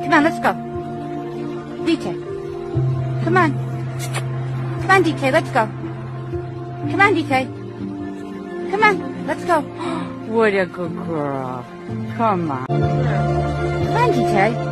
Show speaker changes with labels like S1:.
S1: Come on, let's go. DK. Come on. Come on, DK, let's go. Come on, DK. Come on, let's go. What a good girl. Come on. Come on, DK.